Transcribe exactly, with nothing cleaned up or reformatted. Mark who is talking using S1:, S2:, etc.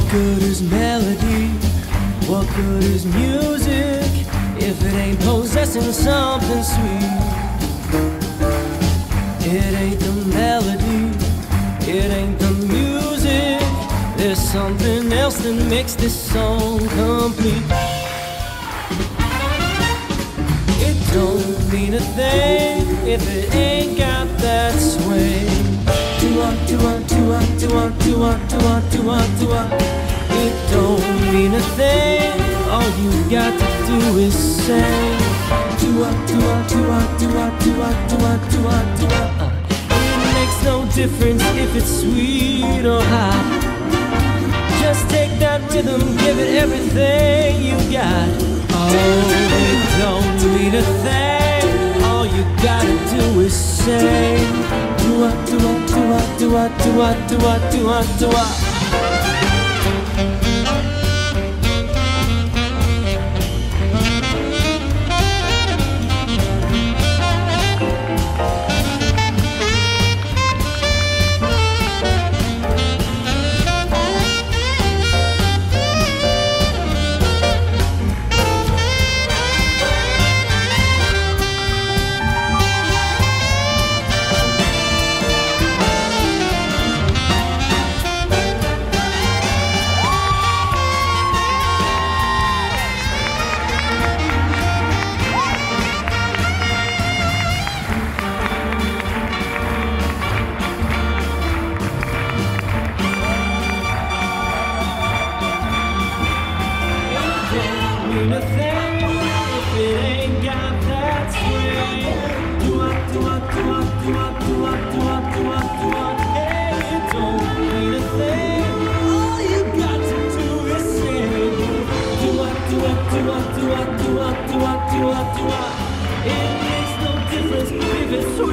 S1: good is melody? What good is music if it ain't possessing something sweet? It ain't the melody, it ain't the music. There's something else that makes this song complete. It don't mean a thing if it ain't got that swing. Do-ah, do-ah, do-ah, do-ah, do-ah, do-ah, do-ah, do-ah. It don't mean a thing, all you got to do is say do-ah, do-ah, do-ah, do-ah, do-ah, do-ah, do-ah, do-ah. It makes no difference if it's sweet or hot. Just take that rhythm, give it everything you got. Oh, it don't mean a thing, all you gotta do is say do-ah, do-ah, do-ah, do-ah, do-ah, do-ah, do-ah, do-ah. It makes no difference if it's